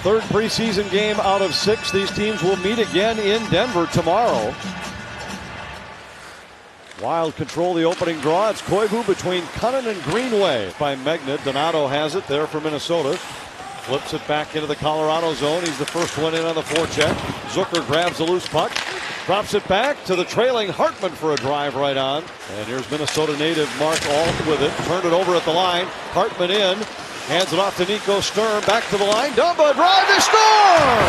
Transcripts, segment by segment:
Third preseason game out of 6. These teams will meet again in Denver tomorrow. Wild control the opening draw. It's Koivu between Cunnin and Greenway by Megna. Donato has it there for Minnesota. Flips it back into the Colorado zone. He's the first one in on the forecheck. Zucker grabs the loose puck. Drops it back to the trailing Hartman for a drive right on. And here's Minnesota native Mark Alt with it. Turned it over at the line. Hartman in. Hands it off to Nico Sturm. Back to the line. Dumba drive. They score!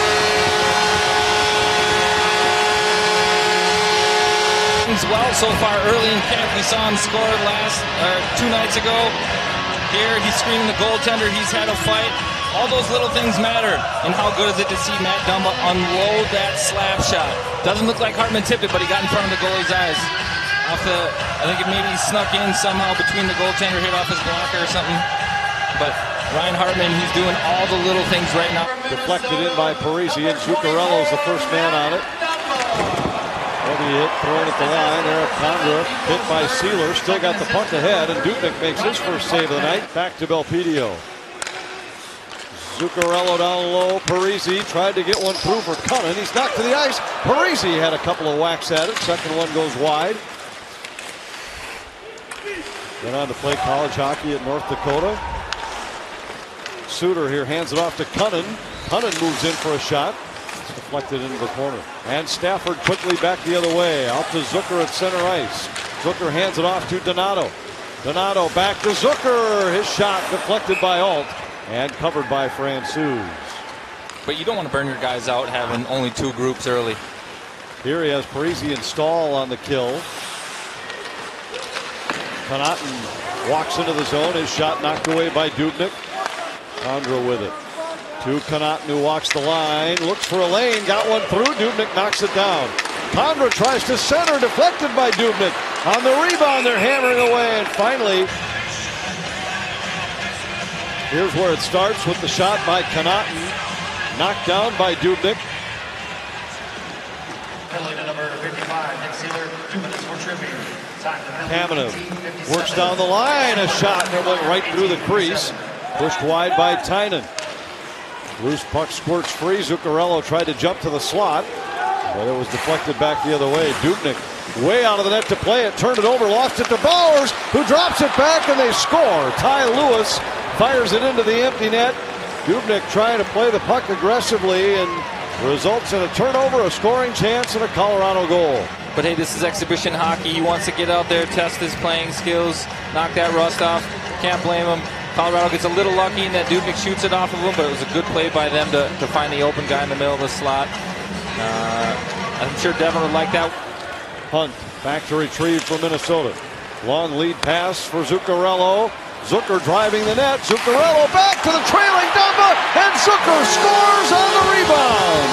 Well, so far early in camp, we saw him score 2 nights ago. Here, he's screaming the goaltender. He's had a fight. All those little things matter. And how good is it to see Matt Dumba unload that slap shot? Doesn't look like Hartman tipped it, but he got in front of the goalie's eyes. I think it maybe snuck in somehow between the goaltender, hit off his blocker or something. But Ryan Hartman, he's doing all the little things right now. Deflected in by Parise, and Zuccarello's the first man on it. Heavy hit thrown at the line. Eric Condra hit by Sealer. Still got the puck ahead, and Dubnyk makes his first save of the night. Back to Belpedio. Zuccarello down low. Parise tried to get one through for Cunnin. He's knocked to the ice. Parise had a couple of whacks at it. Second one goes wide. Went on to play college hockey at North Dakota. Suter here hands it off to Cunnin. Cunnin moves in for a shot. It's deflected into the corner. And Stafford quickly back the other way. Out to Zucker at center ice. Zucker hands it off to Donato. Donato back to Zucker. His shot deflected by Alt and covered by Francouz. But you don't want to burn your guys out having only 2 groups early. Here he has Parise and Stahl on the kill. Connaughton walks into the zone. His shot knocked away by Dubnyk. Condra with it. To Connaughton, who walks the line. Looks for a lane. Got one through. Dubnyk knocks it down. Condra tries to center. Deflected by Dubnyk. On the rebound, they're hammering away. And finally, here's where it starts with the shot by Connaughton. Knocked down by Dubnyk. Penalty number 55. Nick Sealer, 2 minutes for tripping. Kamenev works down the line. A shot that went right through the crease. Pushed wide by Tynan. Loose puck squirts free. Zuccarello tried to jump to the slot, but it was deflected back the other way. Dubnyk way out of the net to play it. Turned it over, lost it to Bowers, who drops it back, and they score. Ty Lewis fires it into the empty net. Dubnyk trying to play the puck aggressively, and results in a turnover, a scoring chance, and a Colorado goal. But hey, this is exhibition hockey. He wants to get out there, test his playing skills, knock that rust off. Can't blame him. Colorado gets a little lucky in that Dubnyk shoots it off of him, but it was a good play by them to find the open guy in the middle of the slot. I'm sure Devin would like that. Hunt back to retrieve for Minnesota. Long lead pass for Zuccarello. Zucker driving the net. Zuccarello back to the trailing Dumba, and Zucker scores on the rebound.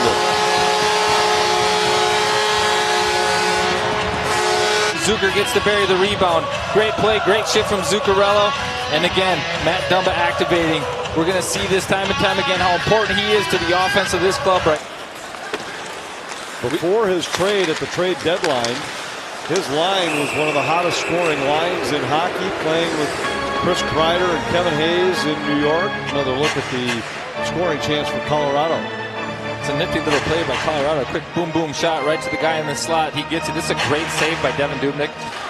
Zucker gets to bury the rebound. Great play, great shit from Zuccarello. And again, Matt Dumba activating. We're going to see this time and time again how important he is to the offense of this club. Right. Before his trade at the trade deadline, his line was one of the hottest scoring lines in hockey, playing with Chris Kreider and Kevin Hayes in New York. Another look at the scoring chance for Colorado. It's a nifty little play by Colorado. A quick boom boom shot right to the guy in the slot. He gets it. This is a great save by Devin Dubnyk.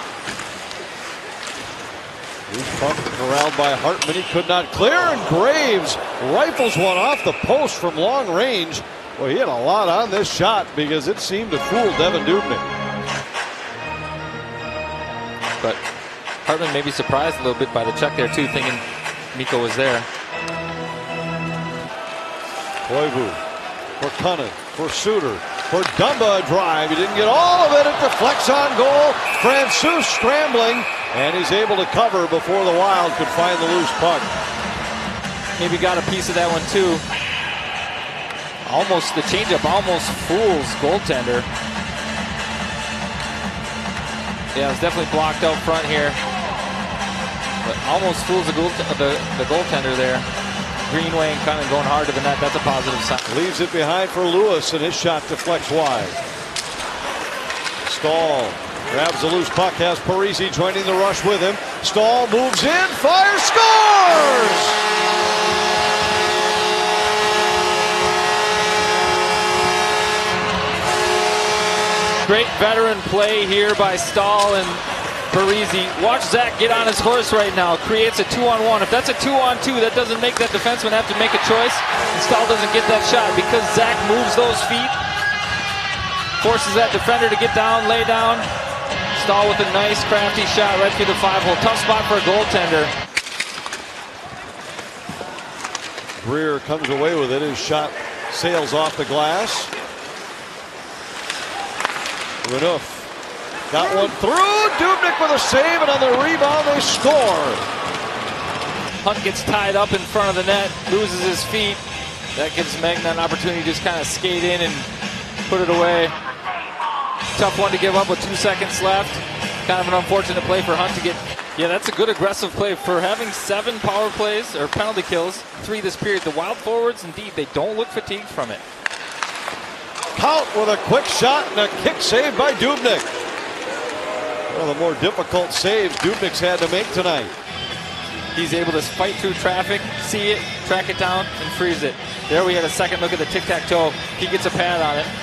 Loose puck corralled by Hartman. He could not clear, and Graves rifles one off the post from long range. Well, he had a lot on this shot because it seemed to fool Devin Dubnyk. But Hartman may be surprised a little bit by the check there too, thinking Mikko was there. Koivu for Cunnin, for Suter, for Dumba, a drive. He didn't get all of it. It deflects on goal. Francouz scrambling, and he's able to cover before the Wild could find the loose puck. Maybe got a piece of that one too. Almost, the changeup almost fools goaltender. Yeah, it's definitely blocked out front here. But almost fools the goaltender there. Greenway and Cunnin going hard to the net. That's a positive sign. Leaves it behind for Lewis, and his shot deflects wide. Stahl grabs the loose puck, has Parise joining the rush with him. Stahl moves in, fires, scores! Great veteran play here by Stahl and Parise. Watch Zach get on his horse right now. Creates a 2-on-1. If that's a 2-on-2, that doesn't make that defenseman have to make a choice. And Stahl doesn't get that shot because Zach moves those feet. Forces that defender to get down, lay down. Stahl with a nice, crafty shot right through the 5-hole. Tough spot for a goaltender. Greer comes away with it. His shot sails off the glass. Renouf got one through. Dubnyk with a save, and on the rebound they score. Hunt gets tied up in front of the net, loses his feet. That gives Megna an opportunity to just kind of skate in and put it away. Tough one to give up with 2 seconds left. Kind of an unfortunate play for Hunt to get. Yeah, that's a good aggressive play for having 7 power plays or penalty kills, 3 this period. The Wild forwards, indeed, they don't look fatigued from it. Count with a quick shot and a kick save by Dubnyk. One of the more difficult saves Dubnyk's had to make tonight. He's able to fight through traffic, see it, track it down, and freeze it. There we had a second look at the tic-tac-toe. He gets a pad on it.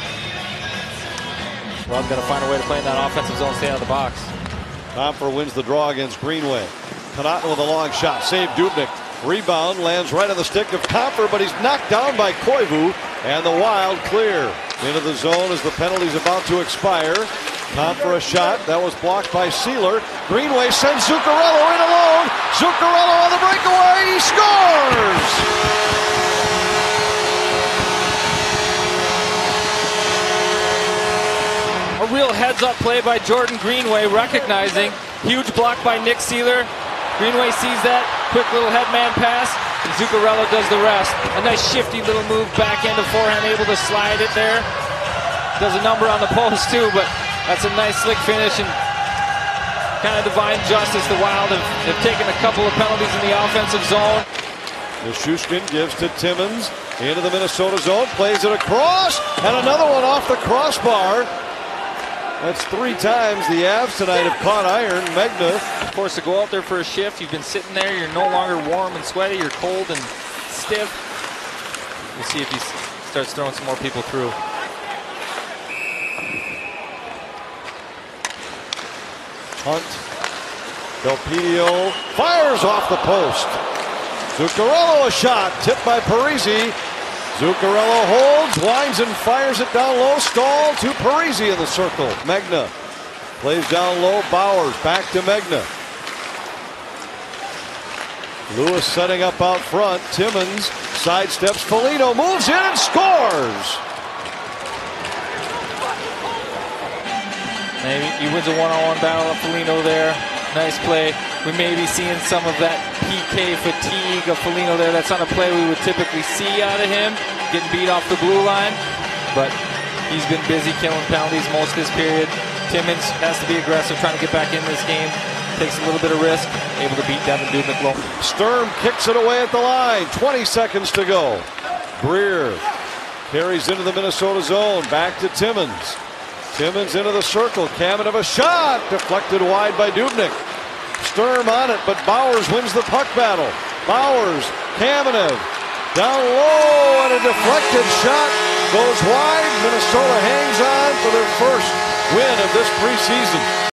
Rob's got to find a way to play in that offensive zone, stay out of the box. Compher wins the draw against Greenway. Connauton with a long shot. Save Dubnyk. Rebound lands right on the stick of Compher, but he's knocked down by Koivu. And the Wild clear. Into the zone as the penalty's about to expire. Compher a shot. That was blocked by Sealer. Greenway sends Zuccarello in alone. Zuccarello on the breakaway. He scores! A real heads-up play by Jordan Greenway, recognizing. Huge block by Nick Sealer. Greenway sees that. Quick little headman pass. And Zuccarello does the rest. A nice shifty little move back into forehand, able to slide it there. Does a number on the post too, but that's a nice slick finish and kind of divine justice. The Wild have taken a couple of penalties in the offensive zone. Nichushkin gives to Timmins into the Minnesota zone, plays it across, and another one off the crossbar. That's 3 times the Avs tonight have caught iron. Megna. Of course, to go out there for a shift, you've been sitting there, you're no longer warm and sweaty, you're cold and stiff. We'll see if he starts throwing some more people through. Hunt. Belpedio fires off the post. Zuccarello a shot, tipped by Parise. Zuccarello holds, winds and fires it down low. Stahl to Parise in the circle. Megna plays down low. Bowers back to Megna. Lewis setting up out front. Timmins sidesteps. Foligno moves in and scores. Maybe he wins a one-on-one battle of Foligno there. Nice play. We may be seeing some of that PK fatigue of Foligno there. That's not a play we would typically see out of him, getting beat off the blue line. But he's been busy killing penalties most of this period. Timmins has to be aggressive, trying to get back in this game. Takes a little bit of risk, able to beat Devan Dubnyk low. Sturm kicks it away at the line. 20 seconds to go. Greer carries into the Minnesota zone. Back to Timmins. Timmins into the circle. Kamenev a shot. Deflected wide by Dubnyk. Sturm on it, but Bowers wins the puck battle. Bowers, Kamenev, down low, and a deflected shot goes wide. Minnesota hangs on for their first win of this preseason.